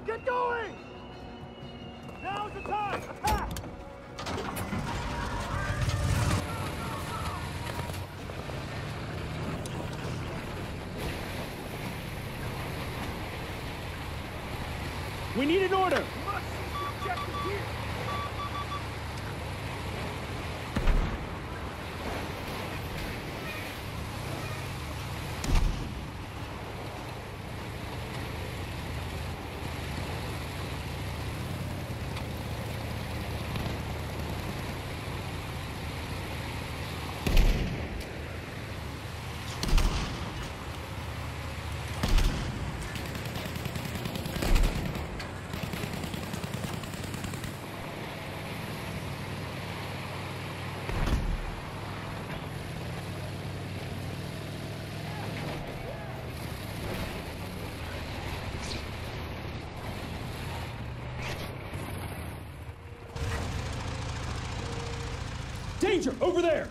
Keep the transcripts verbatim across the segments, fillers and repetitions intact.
go! Get going! Now's the time! Attack! We need an order! We must seize the objective here! Danger! Over there!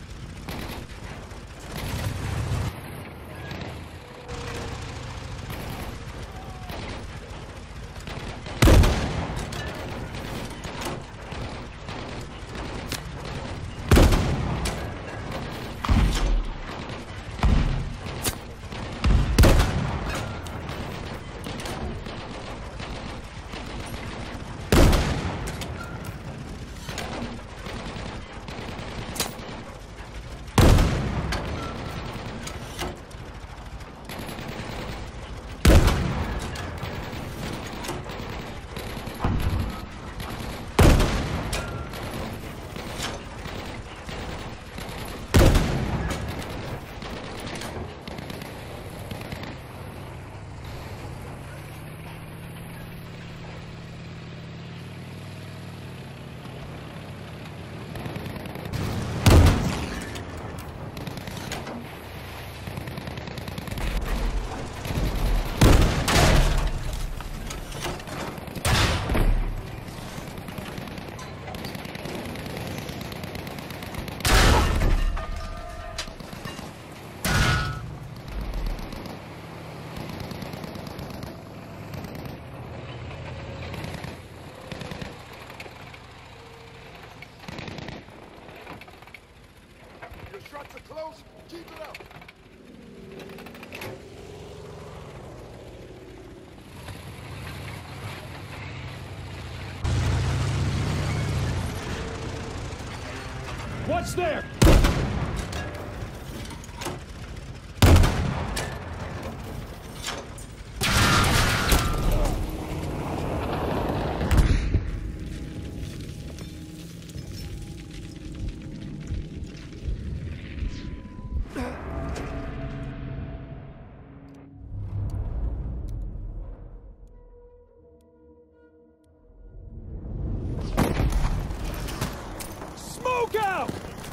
Shots are close. Keep it up. What's there? Smoke out!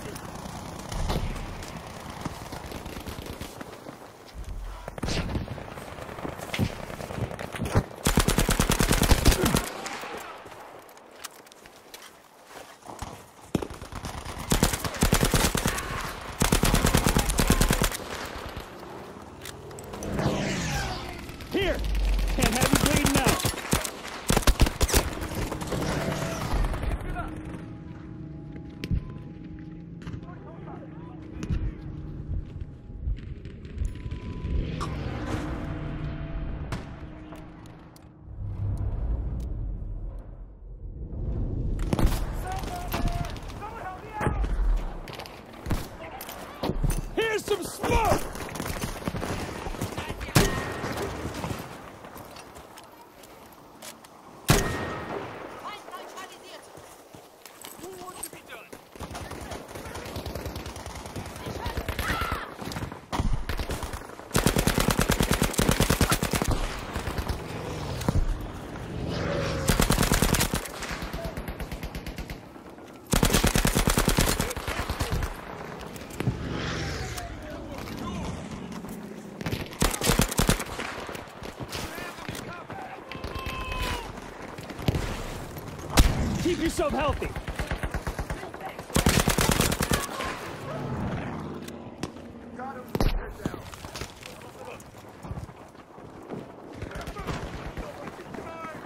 Here! Can't have you bleeding out! Here's some smoke! Keep yourself healthy. Got him. Head down.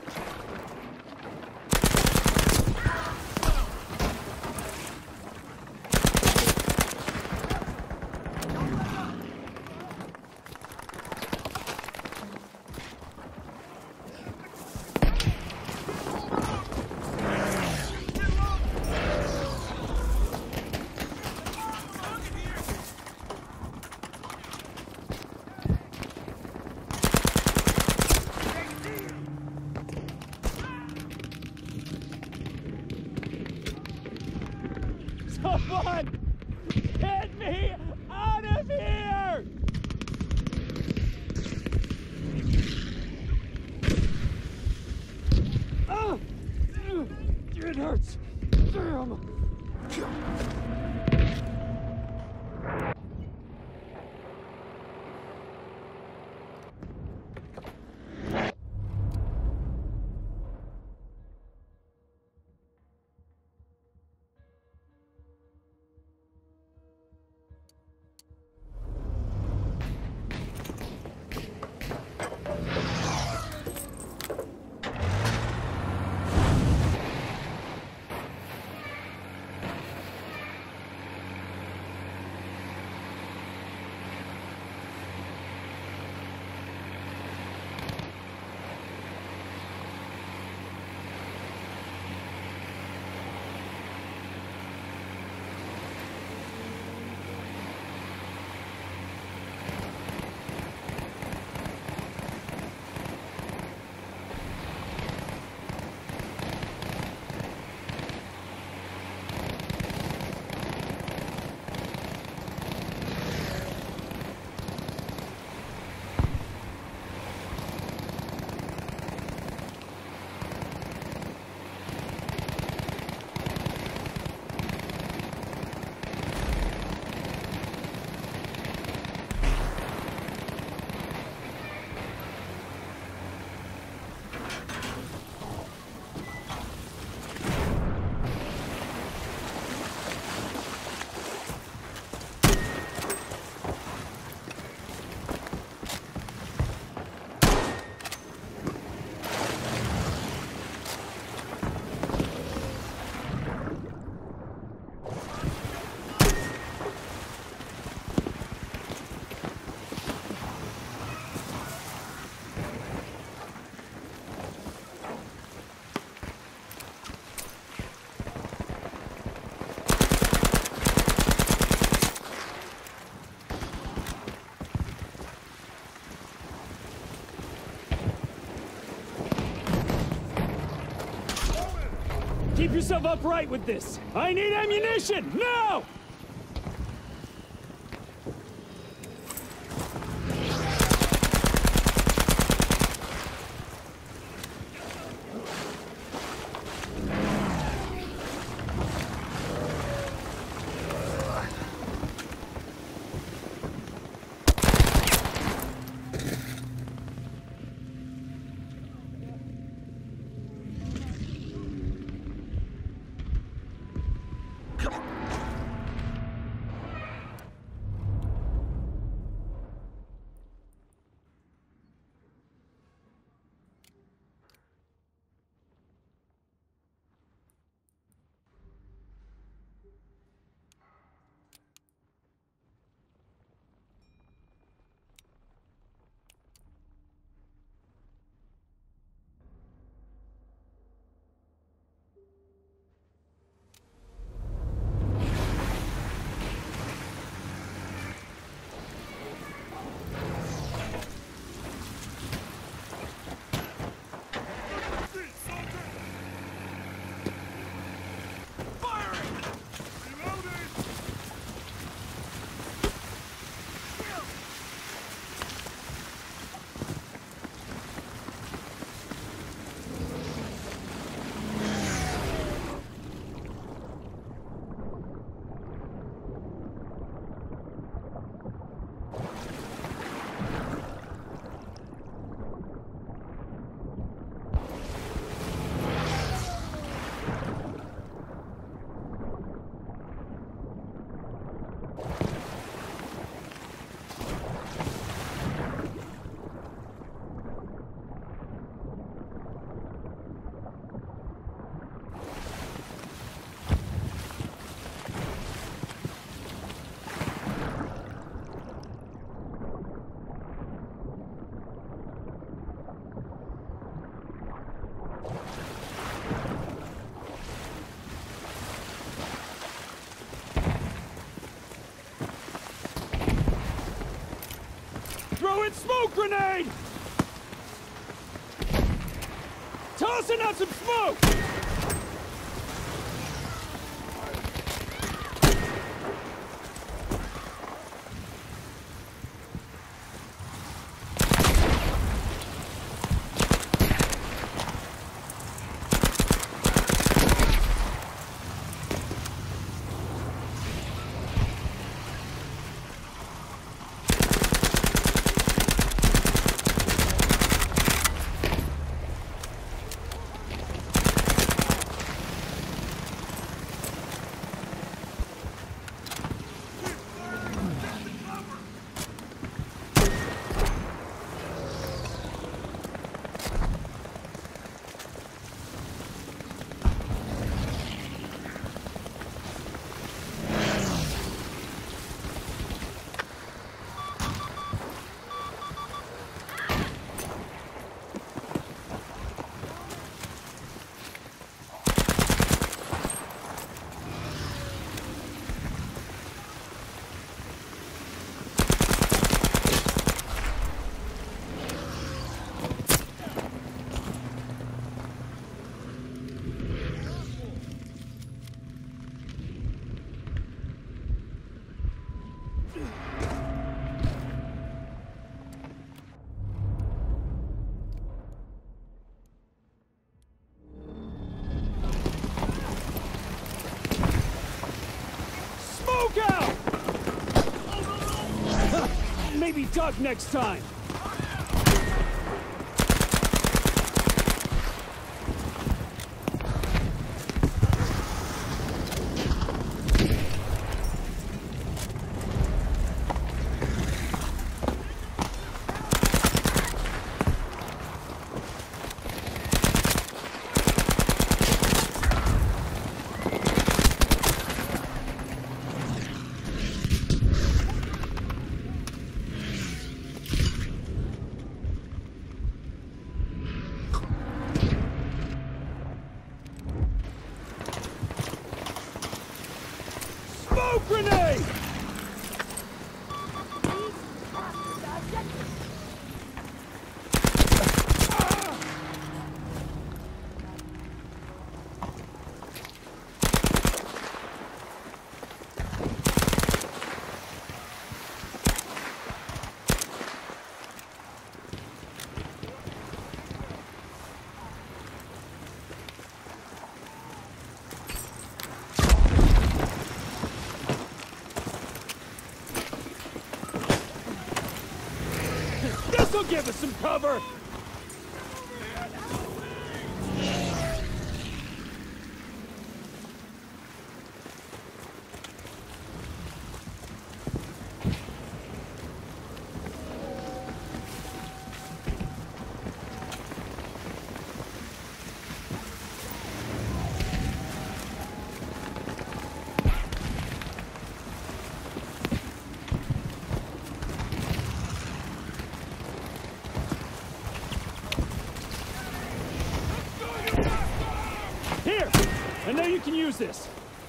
Keep yourself upright with this. I need ammunition, now! Throwing smoke grenade! Tossing out some smoke! Maybe duck next time! They'll give us some cover! Here! I know you can use this.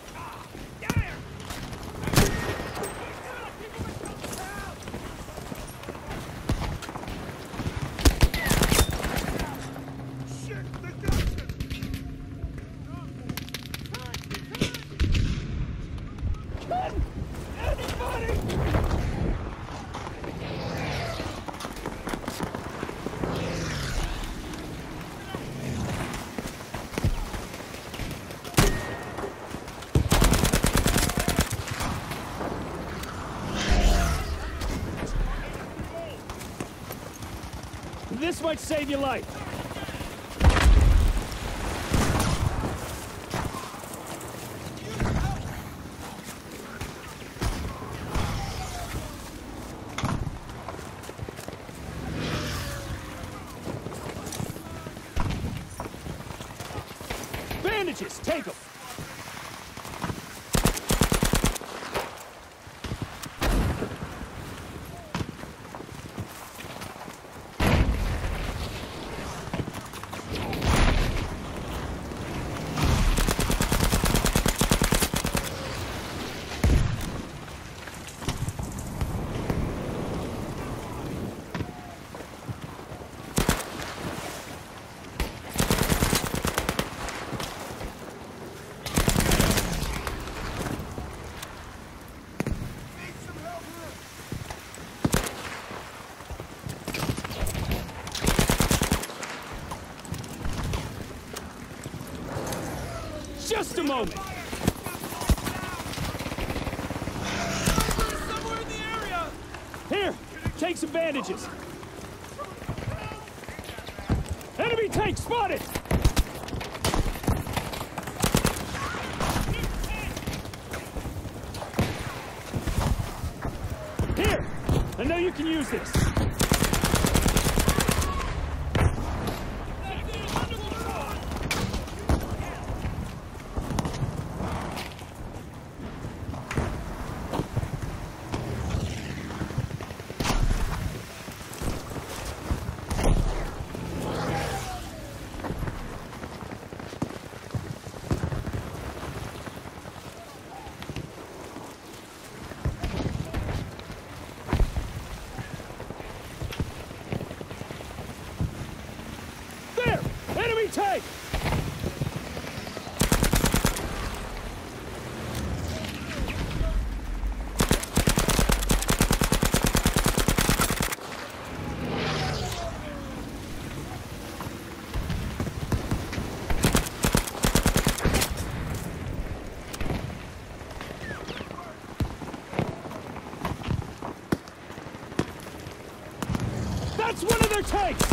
This might save your life. Bandages, take them. Just a moment. Somewhere in the area. Here, take some bandages. Enemy tank spotted! Here, I know you can use this. Take! That's one of their tanks!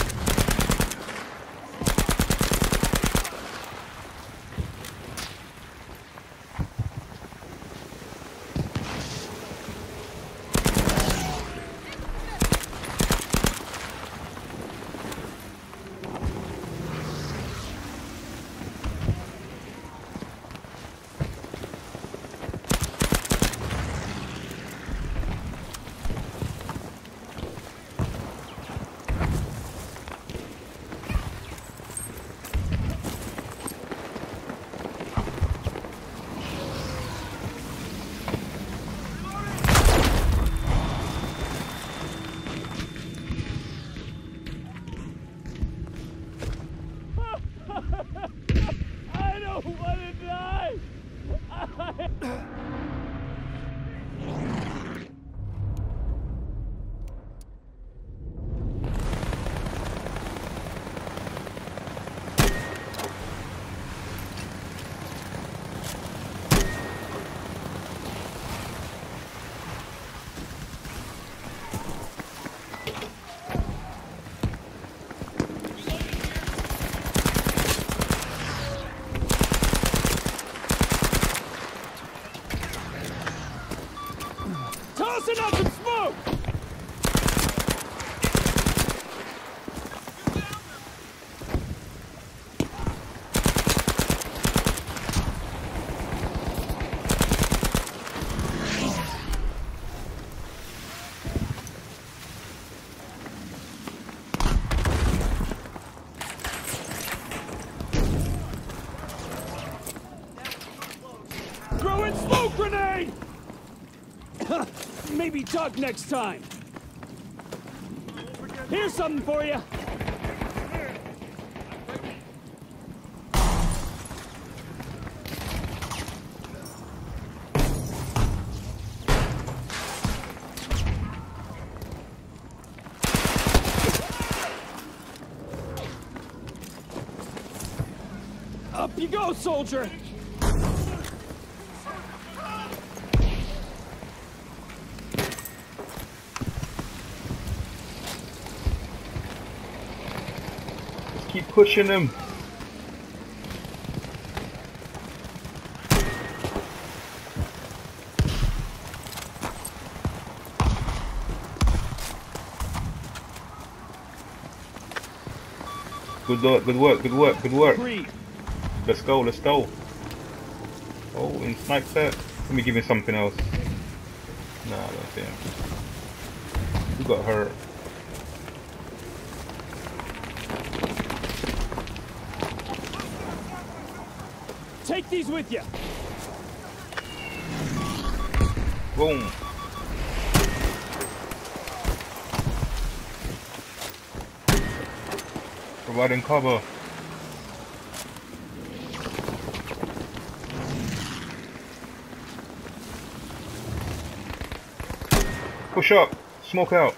smoke! Throw in smoke grenade! Maybe talk next time. Here's something for you. Up you go, soldier! Keep pushing him. Good work, good work, good work, good work. Agreed. Let's go, let's go. Oh, and snipe that. Let me give you something else. Nah, I don't see him. Who got hurt? Take these with you. Boom. Providing cover. Push up. Smoke out.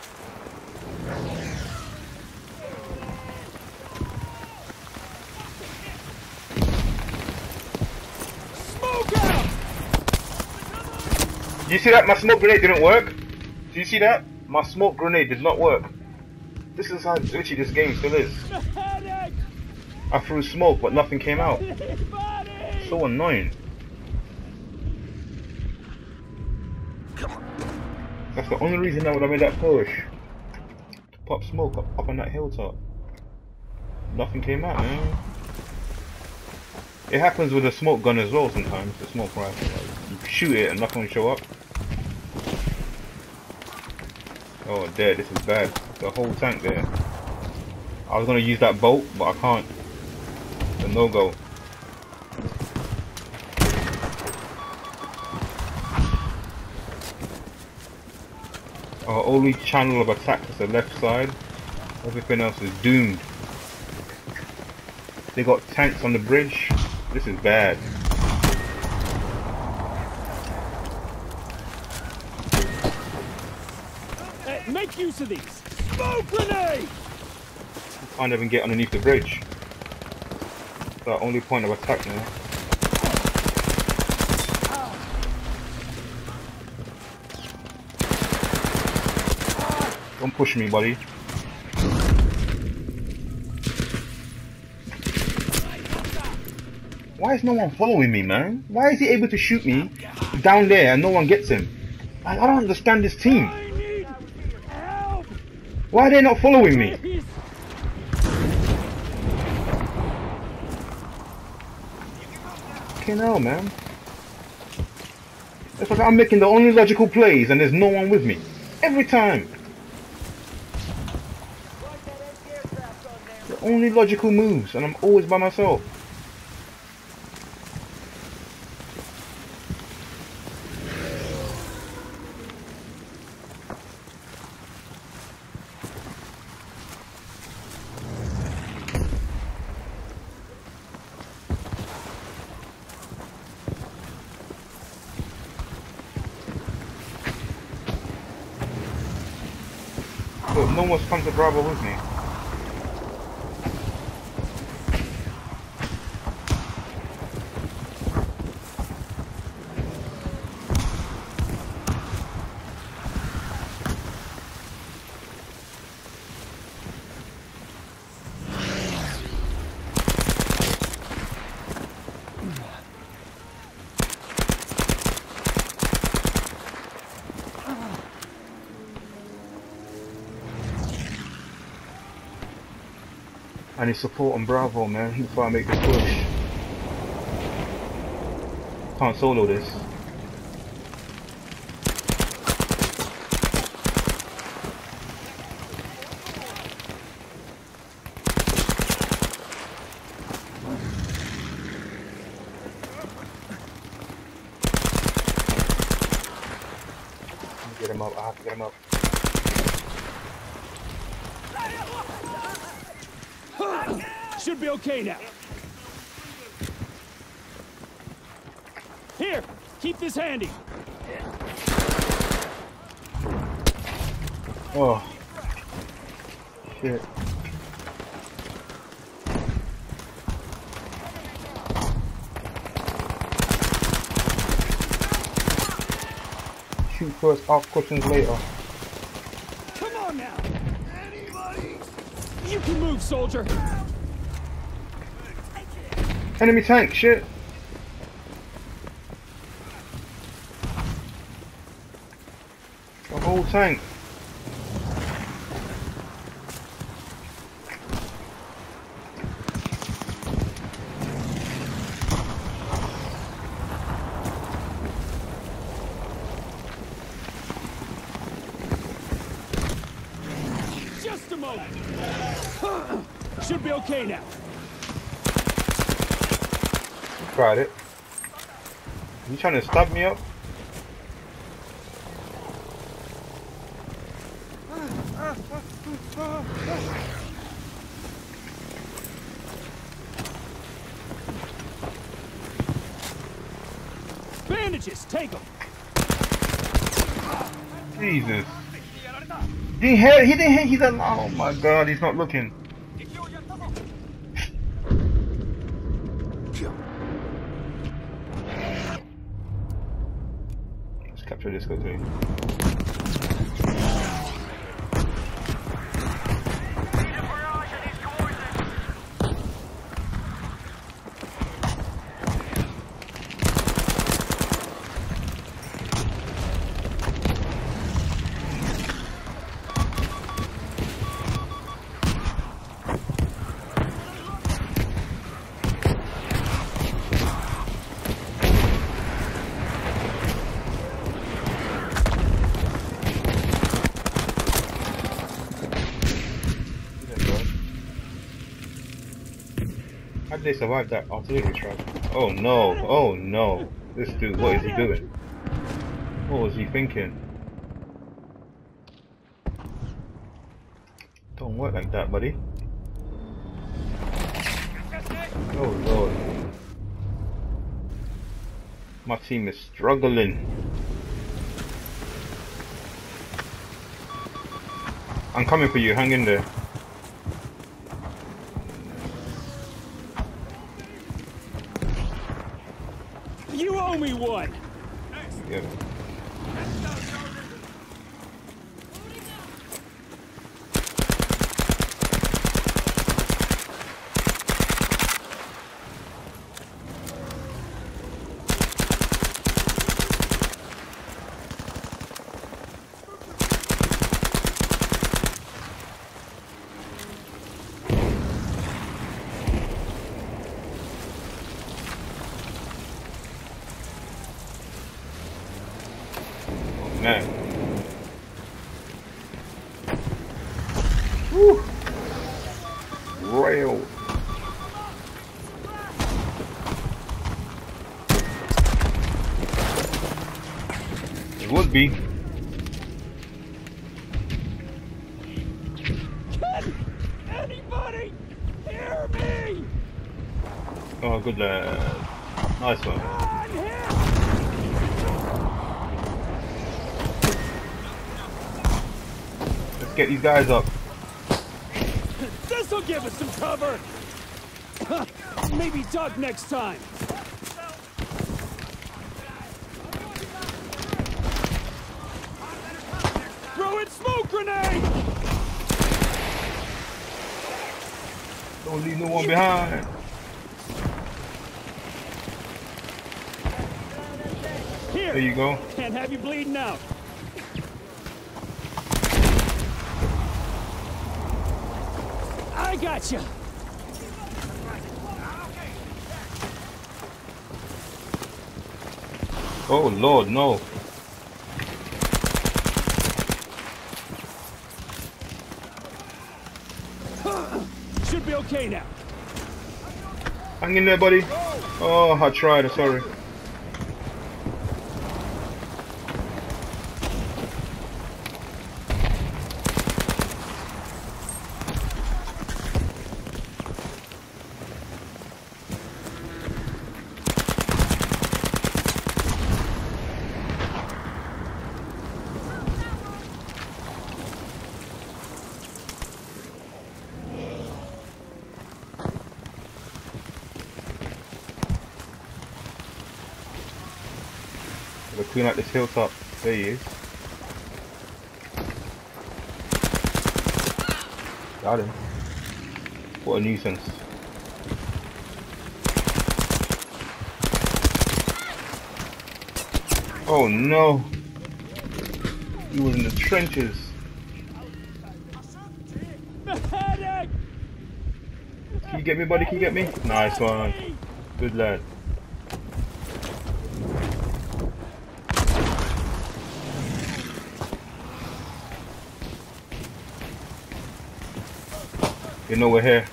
Do you see that? My smoke grenade didn't work. Do you see that? My smoke grenade did not work. This is how glitchy this game still is. I threw smoke, but nothing came out. So annoying. That's the only reason I would have made that push. To pop smoke up, up on that hilltop. Nothing came out, man. It happens with a smoke gun as well sometimes, the smoke rifle. Like, you shoot it and nothing will show up. Oh, dead, this is bad. The whole tank there. I was gonna use that bolt, but I can't. It's a no-go. Our only channel of attack is the left side. Everything else is doomed. They got tanks on the bridge. This is bad. Hey, make use of these. Smoke grenade! Can't even get underneath the bridge. It's our only point of attack now. Don't push me, buddy. Why is no one following me, man? Why is he able to shoot me down there and no one gets him? I, I don't understand this team. I need help! Why are they not following me? Please. Fucking hell, man. It's like I'm making the only logical plays and there's no one with me. Every time. The only logical moves and I'm always by myself. But no one's come to Bravo with me. I need support on Bravo, man, before I make the push. Can't solo this. Get him up, I have to get him up. Should be okay now. Here, keep this handy. Oh. Shit. Shoot first, ask questions later. Come on now. You can move, soldier. Enemy tank, shit. The whole tank. Just a moment. Should be okay now. Tried it. You trying to stab me up? Bandages, take them. Jesus. Didn't hit, he didn't hit, he's a, oh my god, he's not looking. Let's capture this quickly. How did they survive that artillery strike? Oh no, oh no. This dude, what is he doing? What was he thinking? Don't work like that, buddy. Oh lord. My team is struggling. I'm coming for you, hang in there. You owe me one. Yeah. Man. Woo. Rail. It would be. Can anybody hear me? Oh, good lad. Nice one. On here. Let's get these guys up. This'll give us some cover. Maybe duck next time. Throw in smoke grenade. Don't leave no one behind. Here. There you go. Can't have you bleeding out. I gotcha. Oh Lord, no. Should be okay now. Hang in there, buddy. Oh, I tried, sorry. We're clean out this hilltop. There he is. Got him. What a nuisance. Oh no! He was in the trenches. Medic! Can you get me, buddy? Can you get me? Nice one. Good lad. You know we're here.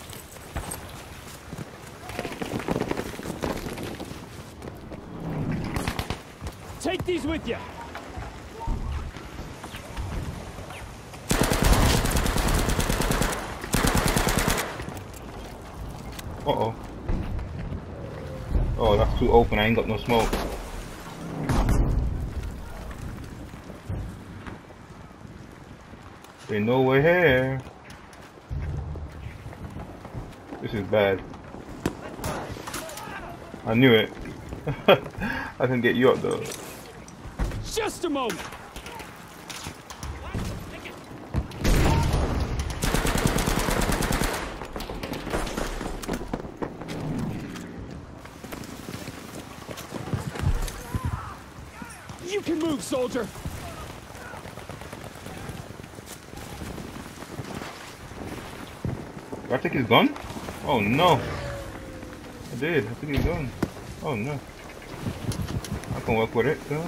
Take these with you. Uh oh. Oh, that's too open. I ain't got no smoke. They know we're here. This is bad. I knew it. I can get you up though. Just a moment. You can move, soldier. Did I take his gun? Oh no. I did. I took his gun. Oh no. I can work with it though.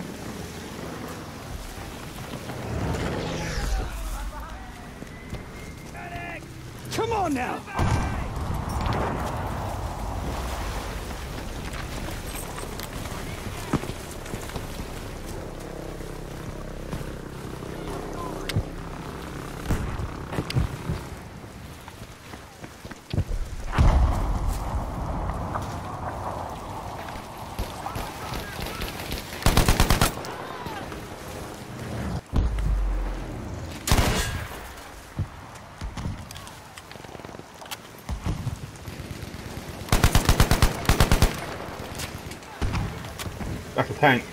Come on now. That's a tank.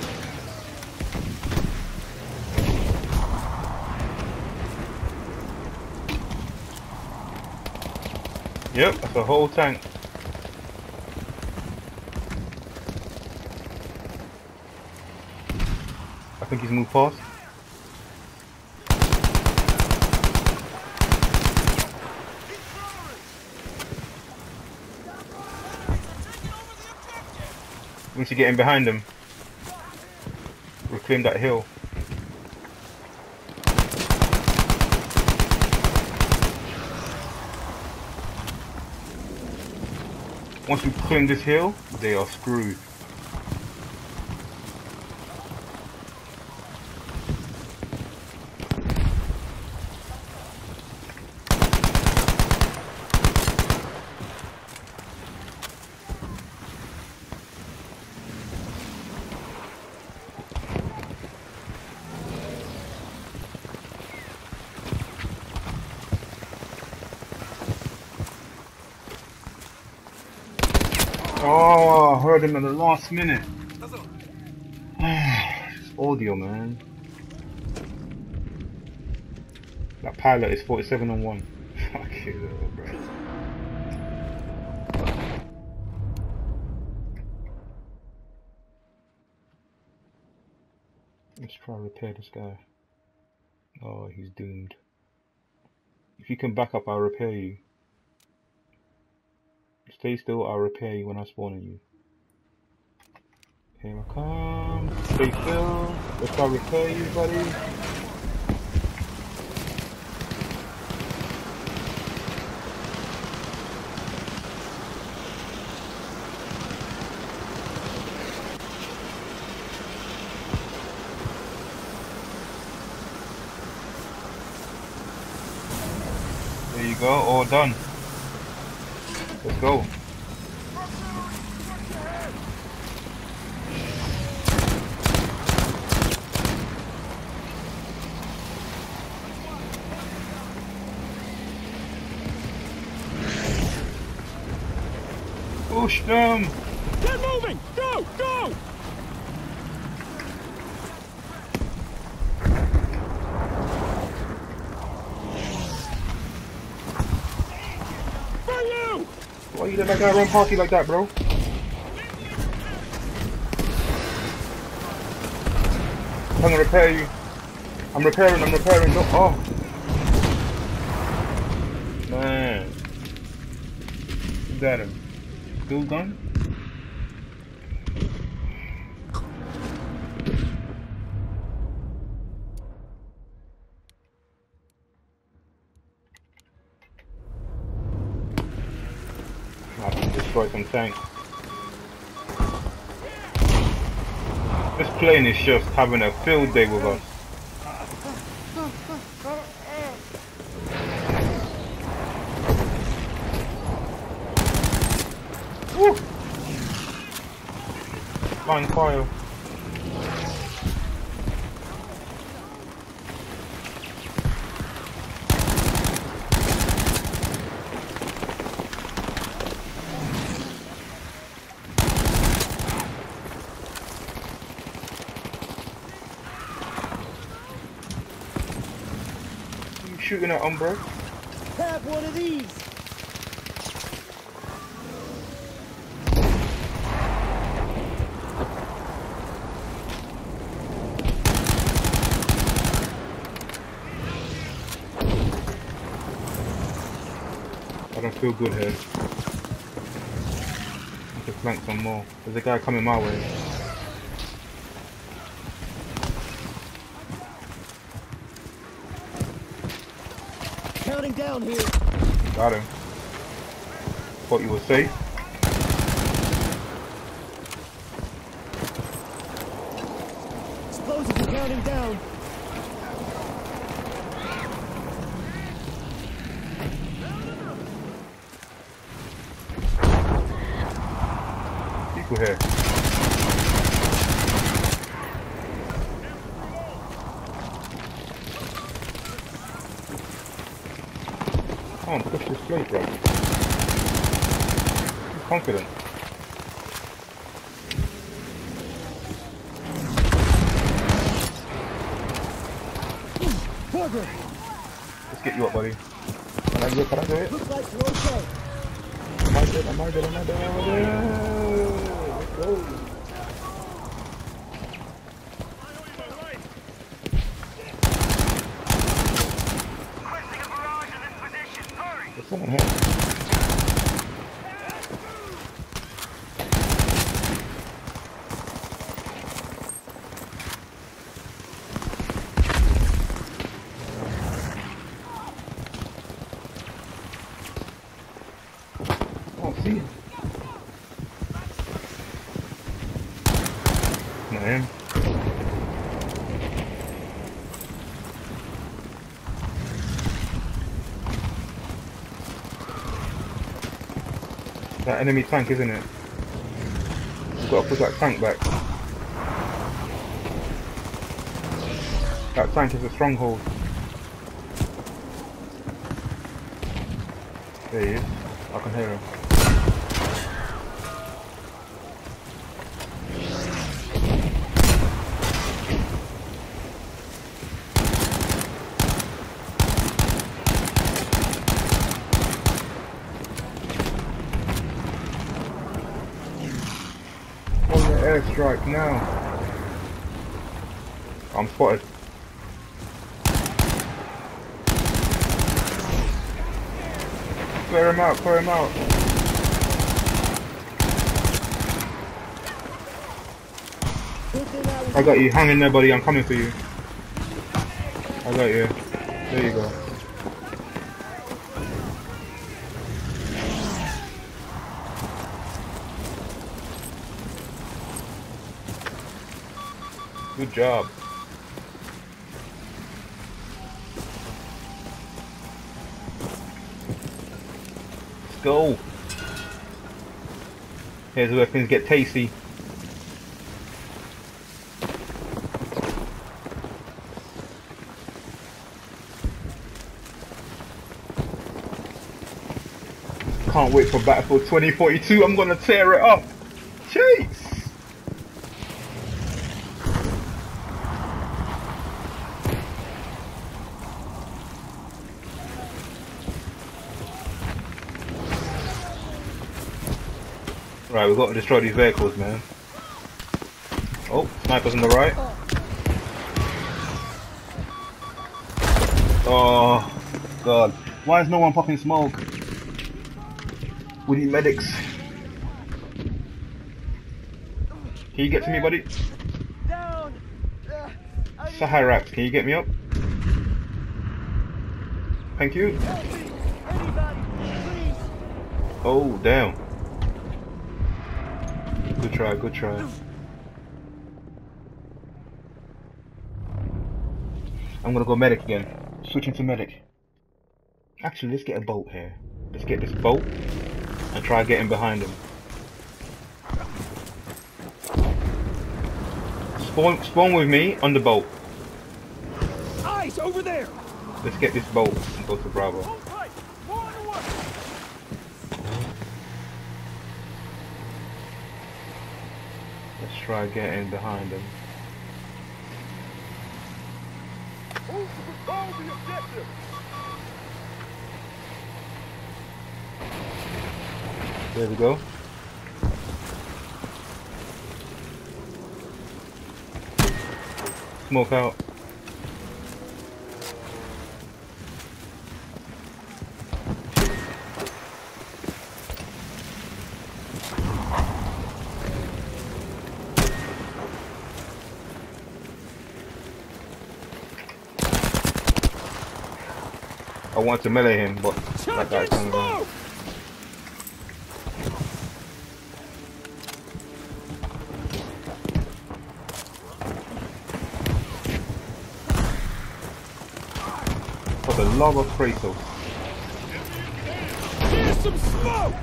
Yep, that's a whole tank. I think he's moved past. We need to get in behind him. Reclaim that hill. Once we claim this hill, they are screwed. Oh, I heard him in the last minute. It's audio, man. That pilot is forty-seven on one. Fuck you, bro. Let's try to repair this guy. Oh, he's doomed. If you can back up, I'll repair you. Stay still, I'll repair you when I spawn on you. Here I come. Stay still. Let's try to repair you, buddy. There you go, all done. Let's go. Push them! Get moving! Go! Go! For you! Why you let that guy run past you like that, bro? I'm gonna repair you. I'm repairing, I'm repairing. Don't, oh. Man. You got him. Dual gun? I can destroy some tanks. This plane is just having a field day with us. Woo! Flying fire. You shooting at Umbra? Have one of these. I don't feel good here. I need to flank some more. There's a guy coming my way. Counting down here. Got him. Thought you were safe. Explosives are counting down. People here. Come on, push this plate, bro. He's confident. Parker, Let's get you up, buddy. Can I do it? Can I do it? looks like we're okay. Am I dead? Am I dead? Am I dead? Am I dead? Let's go. There's someone here. Oh, see him. Not him. That enemy tank, isn't it? We've got to push that tank back. That tank is a stronghold. There he is. I can hear him. Airstrike now. I'm spotted. Clear him out, clear him out. I got you. Hang in there, buddy. I'm coming for you. I got you. There you go. Good job. Let's go. Here's where things get tasty. Can't wait for Battlefield twenty forty-two. I'm gonna tear it up. Chase. Right, we've got to destroy these vehicles, man. Oh, snipers on the right. Oh, God. Why is no one popping smoke? We need medics. Can you get to me, buddy? Down. Uh, I need Saharax, can you get me up? Thank you. help me. Anybody, please. Oh, damn. Good try, good try. I'm gonna go medic again. Switching to medic. Actually, let's get a boat here. Let's get this boat and try getting behind him. Spawn, spawn with me on the boat. Eyes over there! Let's get this boat and go to Bravo. Hold tight. More on the way. Let's try getting behind him. Move to control the objective. There we go. Smoke out. I want to melee him, but that guy's coming around. For the love of Kratos. Here's some smoke!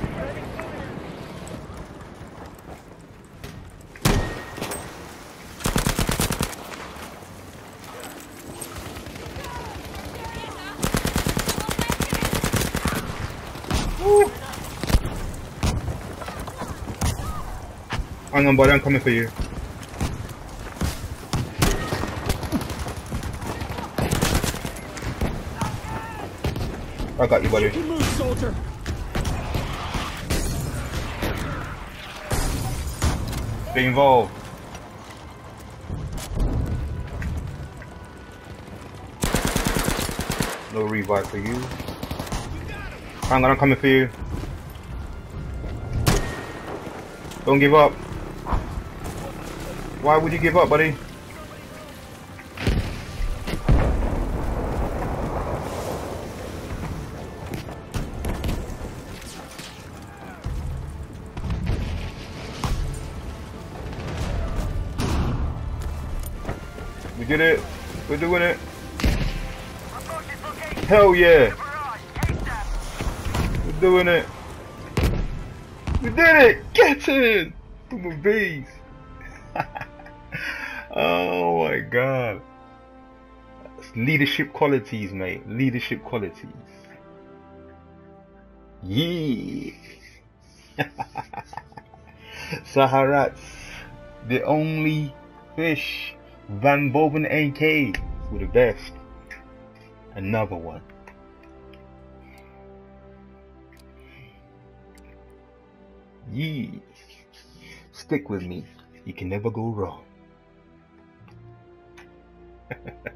Woo. Hang on, buddy, I'm coming for you. I got you, buddy. You can move, soldier. Stay involved. No revive for you. Hang on, I'm coming for you. Don't give up. Why would you give up, buddy? We did it. We're doing it. Hell yeah. We're doing it. We did it. Get in. Boom of bees. Oh my god. That's leadership qualities, mate. Leadership qualities. Yeah. Saharax. The only fish. Van Boven A K for the best. Another one. Yeah. Stick with me. You can never go wrong.